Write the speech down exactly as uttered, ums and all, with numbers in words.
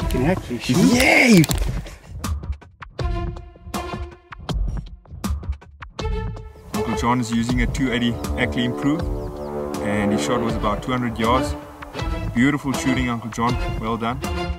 You can actually shoot. Yay! Uncle John is using a two eighty Ackley Improve, and his shot was about two hundred yards. Beautiful shooting, Uncle John. Well done.